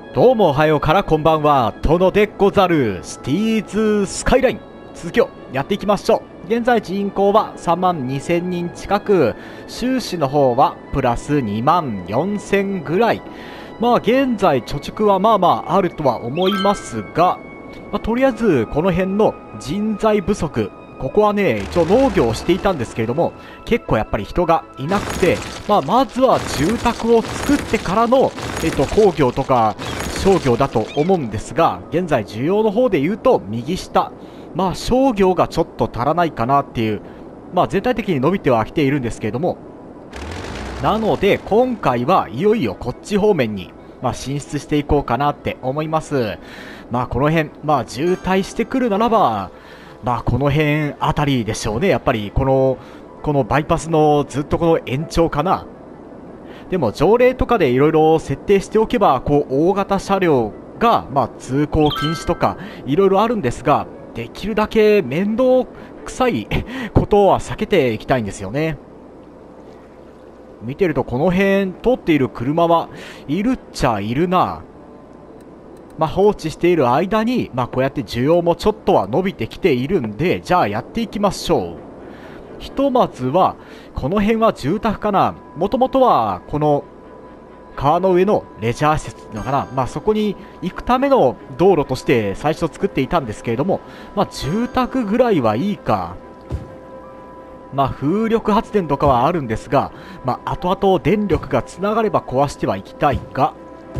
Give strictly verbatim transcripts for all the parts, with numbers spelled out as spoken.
どうもおはようからこんばんは、殿でござる。シティーズスカイライン続きをやっていきましょう。現在人口はさんまんにせんにん近く、収支の方はプラスにまんよんせんぐらい。まあ現在貯蓄はまあまああるとは思いますが、まあ、とりあえずこの辺の人材不足、ここはね一応農業をしていたんですけれども、結構やっぱり人がいなくて、まあ、まずは住宅を作ってからの、えっと、工業とか商業だと思うんですが、現在需要の方で言うと右下、まあ商業がちょっと足らないかなっていう、まあ全体的に伸びてはきているんですけれども、なので今回はいよいよこっち方面に、まあ、進出していこうかなって思います。まあこの辺、まあ渋滞してくるならば、まあこの辺あたりでしょうね。やっぱりこの、このバイパスのずっとこの延長かな。でも条例とかでいろいろ設定しておけば、こう大型車両が、まあ、通行禁止とかいろいろあるんですが、できるだけ面倒くさいことは避けていきたいんですよね。見てるとこの辺通っている車はいるっちゃいるな。まあ、放置している間に、まあ、こうやって需要もちょっとは伸びてきているんで、じゃあやっていきましょう。ひとまずはこの辺は住宅かな。もともとはこの川の上のレジャー施設のかな、まあ、そこに行くための道路として最初作っていたんですけれども、まあ、住宅ぐらいはいいか。まあ、風力発電とかはあるんですが、まあ、後々電力がつながれば壊してはいきたいが、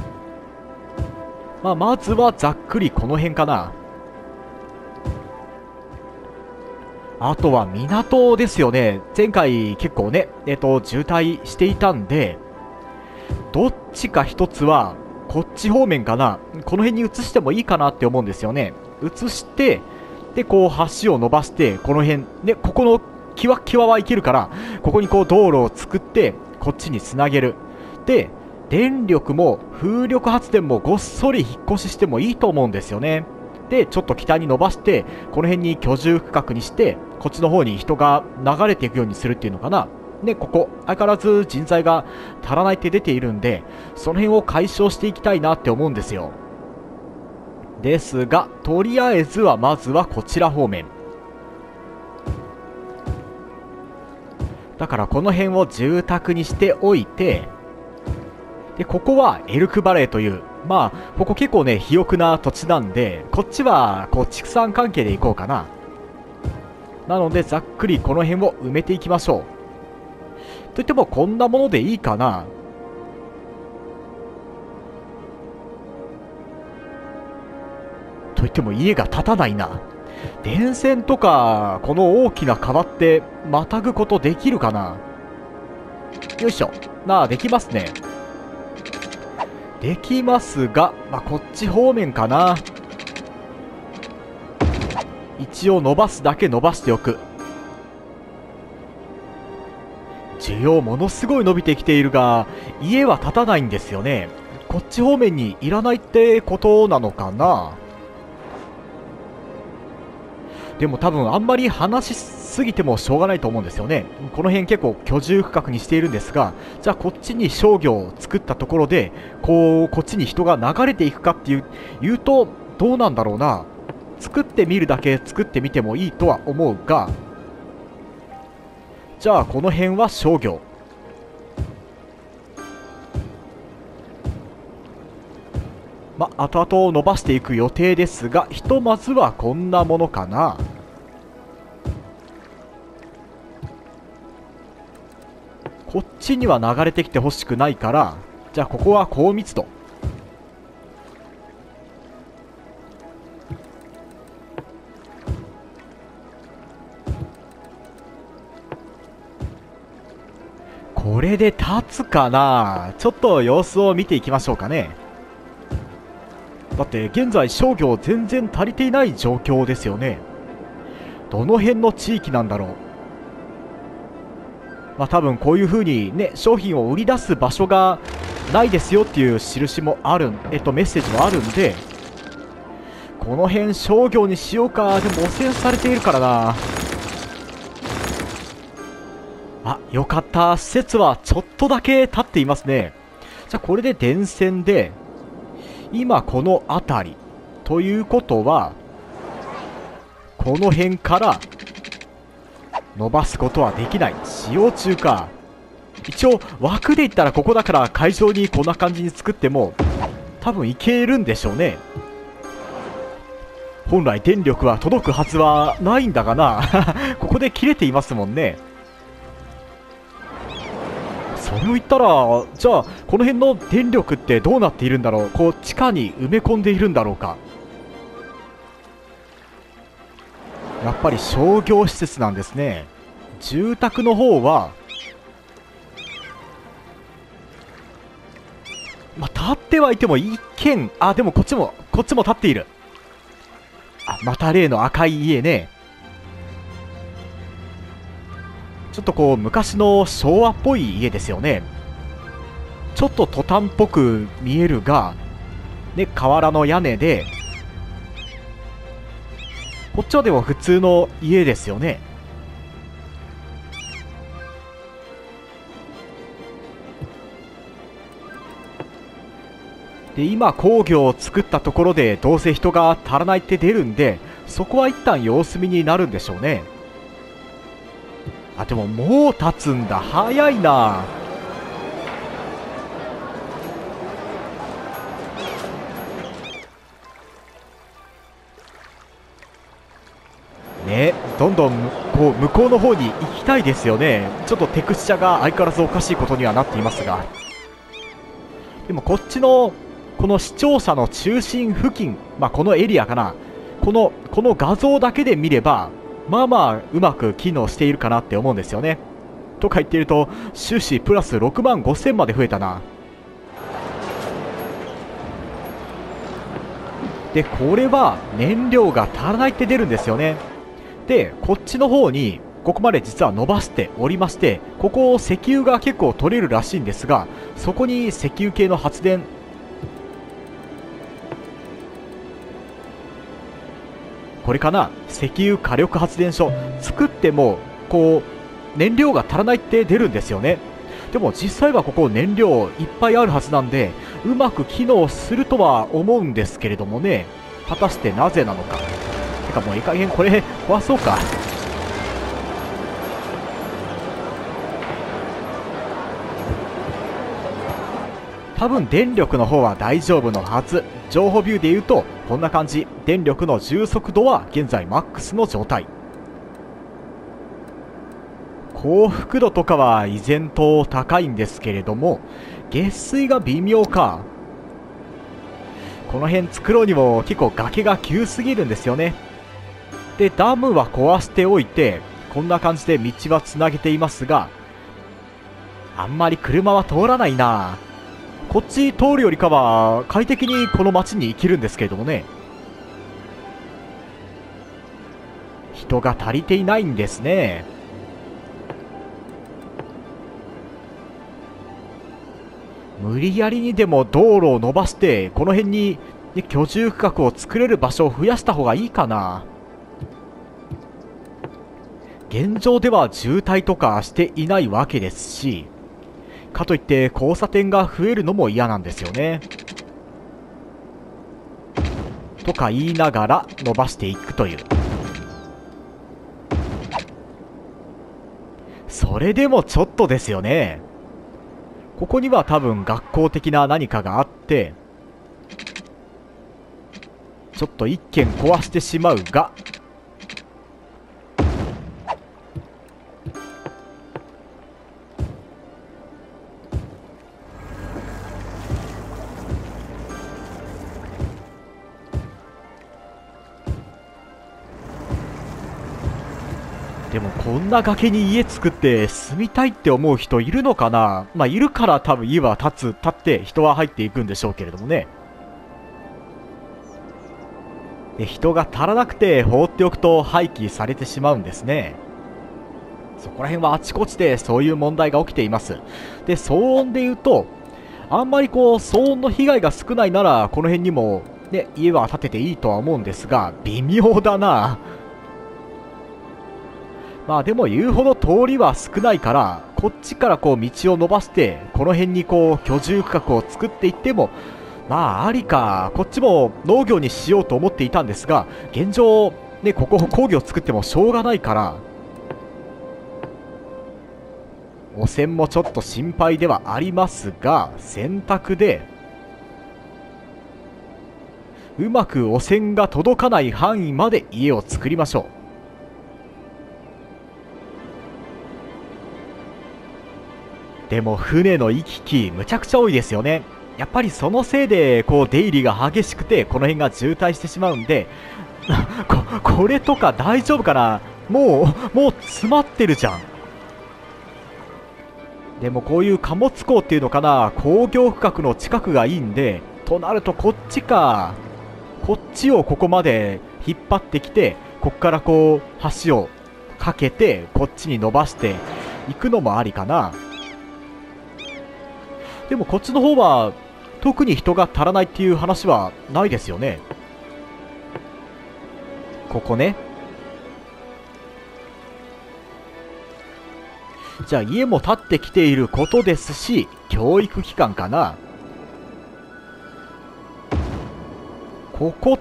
まあ、まずはざっくりこの辺かな。あとは港ですよね。前回結構ね、えっと、渋滞していたんで、どっちか一つは、こっち方面かな。この辺に移してもいいかなって思うんですよね。移して、で、こう橋を伸ばして、この辺、で、ここのキワキワはいけるから、ここにこう道路を作って、こっちにつなげる。で、電力も風力発電もごっそり引っ越ししてもいいと思うんですよね。でちょっと北に伸ばして、この辺に居住区画にして、こっちの方に人が流れていくようにするっていうのかな。でここ相変わらず人材が足らないって出ているんで、その辺を解消していきたいなって思うんですよ。ですがとりあえずはまずはこちら方面だから、この辺を住宅にしておいて、でここはエルクバレーという、まあここ結構ね肥沃な土地なんで、こっちはこう畜産関係でいこうかな。なのでざっくりこの辺を埋めていきましょう。といってもこんなものでいいかな。といっても家が建たないな。電線とかこの大きな川ってまたぐことできるかな。よいしょ。なあ、できますね。できますが、まあ、こっち方面かな。一応伸ばすだけ伸ばしておく。需要ものすごい伸びてきているが、家は建たないんですよね。こっち方面にいらないってことなのかな。でも多分あんまり話しすぎてもしょうがないと思うんですよね。この辺結構居住区画にしているんですが、じゃあこっちに商業を作ったところで、こうこっちに人が流れていくかっていう言うとどうなんだろうな。作ってみるだけ作ってみてもいいとは思うが、じゃあこの辺は商業、まあ後々伸ばしていく予定ですが、ひとまずはこんなものかな。こっちには流れてきてほしくないから、じゃあここは高密度。これで立つかな。ちょっと様子を見ていきましょうかね。だって現在商業全然足りていない状況ですよね。どの辺の地域なんだろう。まあ多分こういう風にね、商品を売り出す場所がないですよっていう印もある、えっとメッセージもあるんで、この辺商業にしようか。でも汚染されているからな。あ、よかった。施設はちょっとだけ立っていますね。じゃあこれで電線で、 今この辺りということは、この辺から伸ばすことはできない。使用中か。一応枠で言ったらここだから会場にこんな感じに作っても多分いけるんでしょうね。本来電力は届くはずはないんだがなここで切れていますもんね。それを言ったら、じゃあこの辺の電力ってどうなっているんだろう。こう地下に埋め込んでいるんだろうか。やっぱり商業施設なんですね。住宅の方はまあ立ってはいても一軒、あでもこっちもこっちも立っている。あ、また例の赤い家ね。ちょっとこう昔の昭和っぽい家ですよね。ちょっとトタンっぽく見えるがね、瓦の屋根で、こっちはでも普通の家ですよね。で今工業を作ったところでどうせ人が足らないって出るんで、そこは一旦様子見になるんでしょうね。あでももう立つんだ。早いな。ね、どんどんこう向こうの方に行きたいですよね。ちょっとテクスチャが相変わらずおかしいことにはなっていますが、でもこっちのこの視聴者の中心付近、まあ、このエリアかな、このこの画像だけで見ればまあまあうまく機能しているかなって思うんですよね。とか言っていると収支プラスろくまんごせんまで増えたな。でこれは燃料が足らないって出るんですよね。でこっちの方にここまで実は伸ばしておりまして、ここ石油が結構取れるらしいんですが、そこに石油系の発電、これかな、石油火力発電所作ってもこう燃料が足らないって出るんですよね。でも実際はここ燃料いっぱいあるはずなんで、うまく機能するとは思うんですけれどもね、果たしてなぜなのか。てかもういい加減これ壊そうか。多分電力の方は大丈夫のはず。情報ビューで言うとこんな感じ。電力の充足度は現在マックスの状態。幸福度とかは依然と高いんですけれども、月水が微妙か。この辺作ろうにも結構崖が急すぎるんですよね。でダムは壊しておいてこんな感じで道はつなげていますが、あんまり車は通らないな。こっち通るよりかは快適にこの街に行けるんですけれどもね、人が足りていないんですね。無理やりにでも道路を伸ばしてこの辺に、ね、居住区画を作れる場所を増やした方がいいかな。現状では渋滞とかしていないわけですし、かといって交差点が増えるのも嫌なんですよね。とか言いながら伸ばしていくという。それでもちょっとですよね。ここには多分学校的な何かがあって、ちょっと一軒壊してしまうが、でもこんな崖に家作って住みたいって思う人いるのかな。まあいるから多分家は建つ、建って人は入っていくんでしょうけれどもね。で人が足らなくて放っておくと廃棄されてしまうんですね。そこら辺はあちこちでそういう問題が起きています。で騒音で言うと、あんまりこう騒音の被害が少ないならこの辺にも、ね、家は建てていいとは思うんですが、微妙だな。まあでも言うほど通りは少ないから、こっちからこう道を伸ばしてこの辺にこう居住区画を作っていってもまあありか。こっちも農業にしようと思っていたんですが、現状ね、ここ工業作ってもしょうがないから、汚染もちょっと心配ではありますが、選択でうまく汚染が届かない範囲まで家を作りましょう。でも船の行き来むちゃくちゃ多いですよね。やっぱりそのせいでこう出入りが激しくて、この辺が渋滞してしまうんでこ, これとか大丈夫かな。もうもう詰まってるじゃん。でもこういう貨物港っていうのかな、工業区画の近くがいいんで、となるとこっちか。こっちをここまで引っ張ってきて、こっからこう橋をかけてこっちに伸ばしていくのもありかな。でもこっちの方は特に人が足らないっていう話はないですよね。ここね。じゃあ家も建ってきていることですし、教育機関かな。ここと、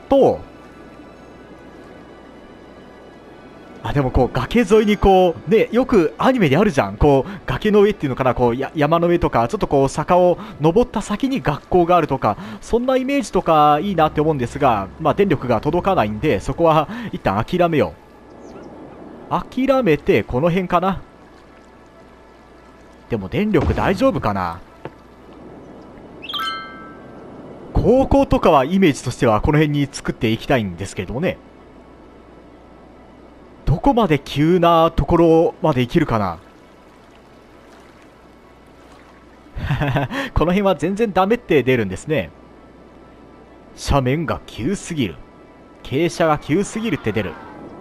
あ、でもこう崖沿いにこうね、よくアニメであるじゃん。こう崖の上っていうのかな、こうや山の上とか、ちょっとこう坂を登った先に学校があるとか、そんなイメージとかいいなって思うんですが、まあ電力が届かないんで、そこは一旦諦めよう。諦めてこの辺かな。でも電力大丈夫かな。高校とかはイメージとしてはこの辺に作っていきたいんですけどもね。どこまで急なところまで行けるかなこの辺は全然ダメって出るんですね。斜面が急すぎる、傾斜が急すぎるって出る。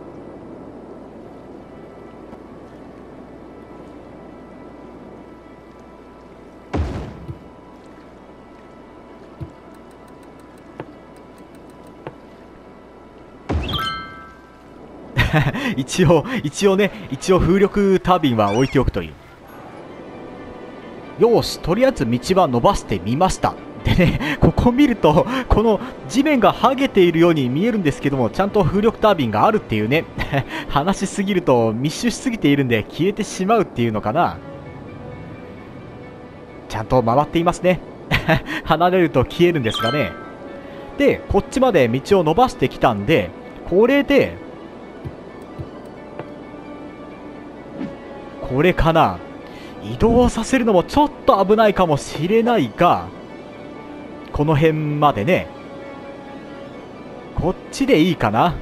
一応一応ね、一応風力タービンは置いておくという。よし、とりあえず道は伸ばしてみました。でね、ここ見るとこの地面が剥げているように見えるんですけども、ちゃんと風力タービンがあるっていうね話しすぎると密集しすぎているんで消えてしまうっていうのかな。ちゃんと回っていますね離れると消えるんですがね。でこっちまで道を伸ばしてきたんで、これでこれかな。移動させるのもちょっと危ないかもしれないが、この辺までね、こっちでいいかな。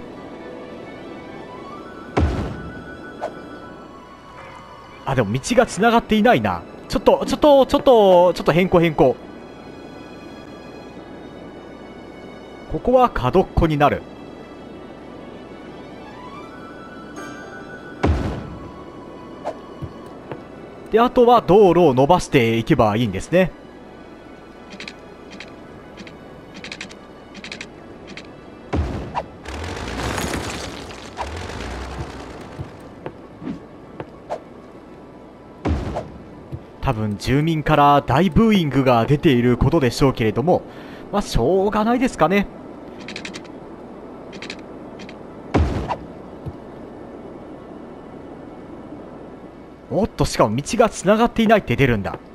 あ、でも道がつながっていないな。ちょっとちょっとちょっとちょっと変更変更。ここは角っこになる。であとは道路を伸ばしていけばいいんですね。多分住民から大ブーイングが出ていることでしょうけれども、まあしょうがないですかね。おっと、しかも道がつながっていないって出るんだ。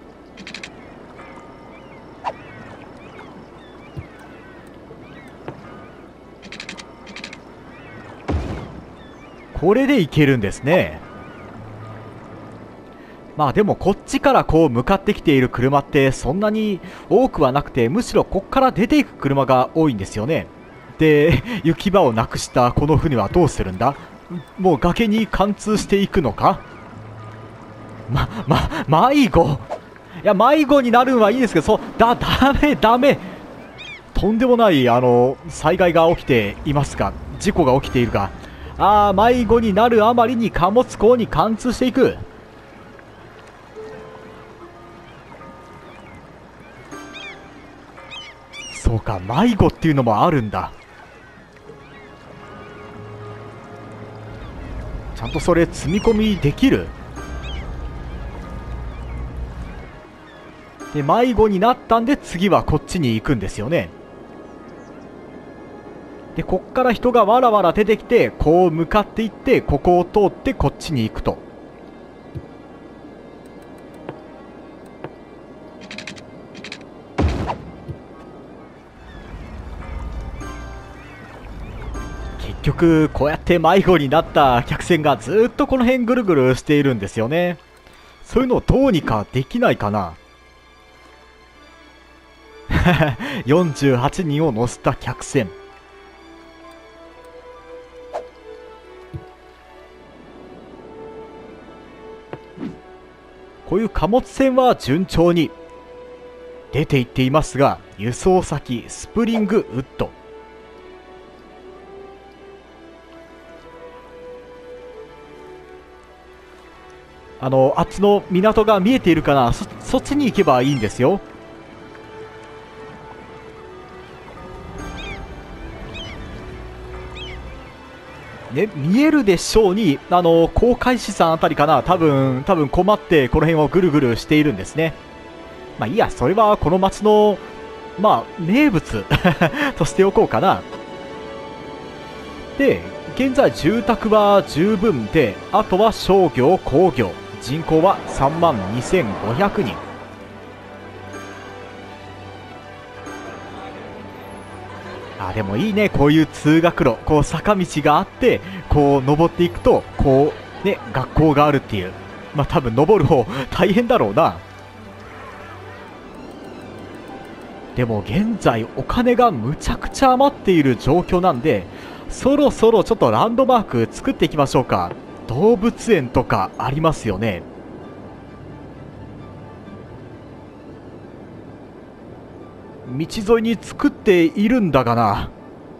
これで行けるんですね。まあでもこっちからこう向かってきている車ってそんなに多くはなくて、むしろこっから出ていく車が多いんですよね。で行き場をなくしたこの船はどうするんだ。もう崖に貫通していくのか。ま、ま、迷子。いや、迷子になるんはいいですけど、そう、だ、ダメ、ダメ。とんでもない、あの、災害が起きていますが、事故が起きているが、あー、迷子になるあまりに貨物港に貫通していく。そうか、迷子っていうのもあるんだ。ちゃんとそれ積み込みできる。 で迷子になったんで次はこっちに行くんですよね。でこっから人がわらわら出てきてこう向かっていってここを通ってこっちに行くと。結局こうやって迷子になった客船がずっとこの辺ぐるぐるしているんですよね。そういうのをどうにかできないかな。よんじゅうはちにんを乗せた客船。こういう貨物船は順調に出ていっていますが、輸送先スプリングウッド、あのあっちの港が見えているかな。 そ, そっちに行けばいいんですよ。ね、見えるでしょうに、あの航海士さんあたりかな、多分多分困ってこの辺をぐるぐるしているんですね。まあいいや、それはこの町のまあ名物としておこうかな。で現在住宅は十分で、あとは商業工業、人口はさんまんにせんごひゃくにん。あ、でもいいね、こういう通学路、こう坂道があってこう登っていくとこうね学校があるっていう。まあ多分登る方大変だろうな。でも現在お金がむちゃくちゃ余っている状況なんで、そろそろちょっとランドマーク作っていきましょうか。動物園とかありますよね。道沿いに作っているんだがな。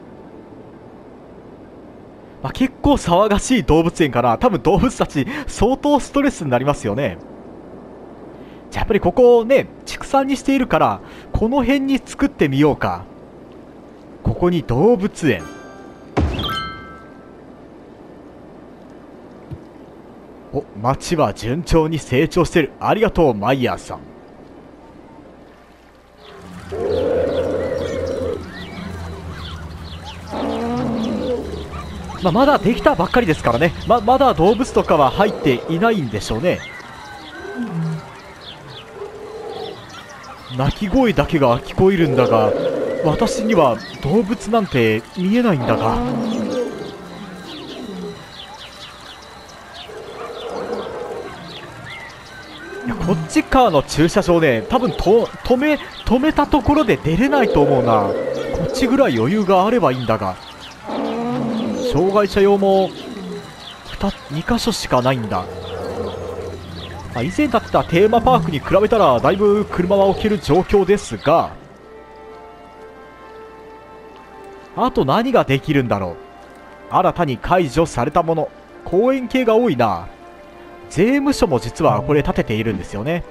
まあ、結構騒がしい動物園かな。多分動物たち相当ストレスになりますよね。じゃあやっぱりここをね畜産にしているから、この辺に作ってみようか。ここに動物園。お、町は順調に成長してる。ありがとうマイヤーさん。まあ、まだできたばっかりですからね。 ま, まだ動物とかは入っていないんでしょうね。鳴き声だけが聞こえるんだが、私には動物なんて見えないんだが。いや、こっち側の駐車場ね、多分と止め止めたところで出れないと思うな。こっちぐらい余裕があればいいんだが、障害者用もにかしょしかないんだ。まあ、以前だったテーマパークに比べたらだいぶ車は置ける状況ですが、あと何ができるんだろう。新たに解除されたもの、公園系が多いな。税務署も実はこれ建てているんですよね。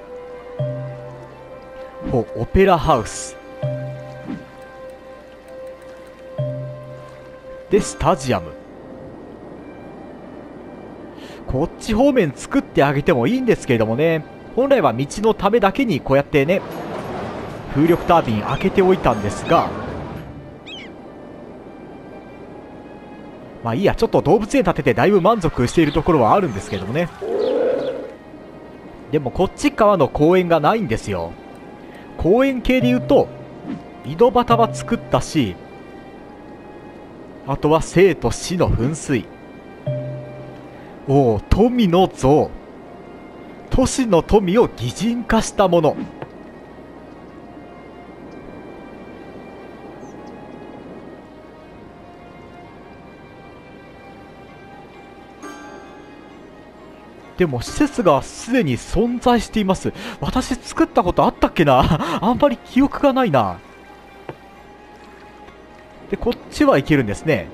ほう、オペラハウスでスタジアム。こっち方面作ってあげてもいいんですけれどもね、本来は道のためだけにこうやってね風力タービン開けておいたんですが、まあいいや、ちょっと動物園建ててだいぶ満足しているところはあるんですけどもね。でもこっち側の公園がないんですよ。公園系で言うと井戸端は作ったし、あとは生と死の噴水、おお、富の像、都市の富を擬人化したもの。でも施設がすでに存在しています。私作ったことあったっけなあんまり記憶がないな。でこっちは行けるんですね。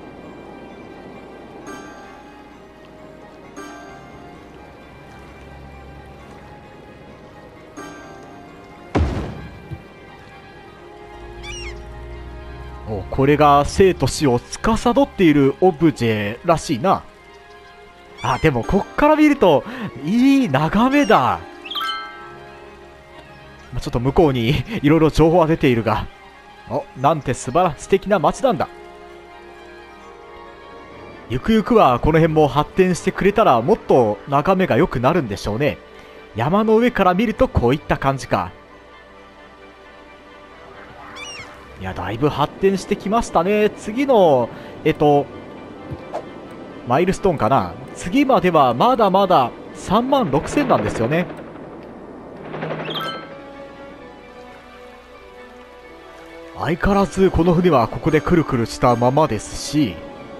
お、これが生と死を司っているオブジェらしいな。あ、でもこっから見るといい眺めだ。 まあ、ちょっと向こうにいろいろ情報は出ているが、お、なんて素晴ら素敵な街なんだ。ゆくゆくはこの辺も発展してくれたらもっと眺めが良くなるんでしょうね。山の上から見るとこういった感じか。いや、だいぶ発展してきましたね。次のえっとマイルストーンかな。次まではまだまださんまんろくせんなんですよね。相変わらずこの船はここでくるくるしたままですし、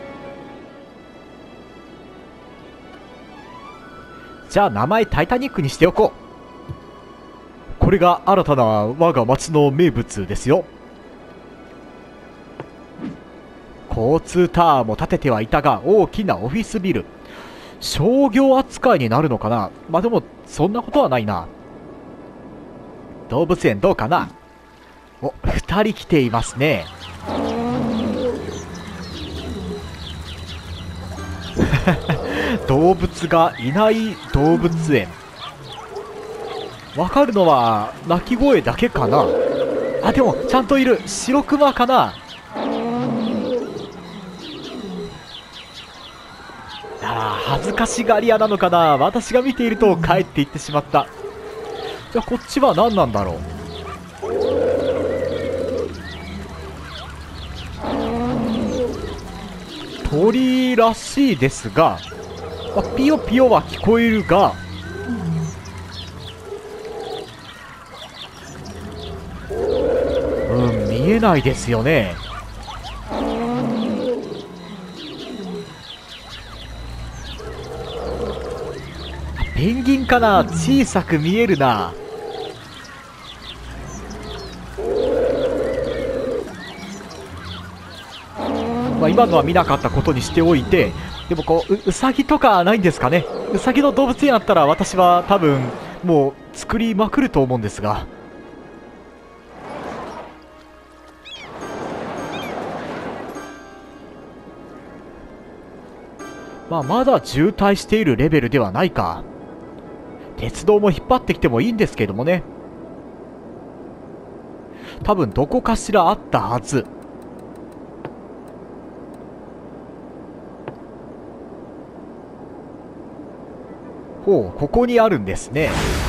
じゃあ名前タイタニックにしておこう。これが新たな我が町の名物ですよ。交通タワーも建ててはいたが、大きなオフィスビル、商業扱いになるのかな。まあでもそんなことはないな。動物園どうかな。お、ふたり来ていますね。動物がいない動物園。わかるのは鳴き声だけかな。あ、でもちゃんといる。白クマかな。あー、恥ずかしがり屋なのかな。私が見ていると帰っていってしまった。じゃあこっちは何なんだろう。鳥らしいですが、まあ、ピヨピヨは聞こえるが、うん、見えないですよね。ペンギンかな。小さく見えるな。まあ、今のは見なかったことにしておいて、でもこう う, うさぎとかないんですかね。うさぎの動物園あったら私は多分もう作りまくると思うんですが。まあまだ渋滞しているレベルではないか。鉄道も引っ張ってきてもいいんですけどもね。多分どこかしらあったはず。ほう、ここにあるんですね。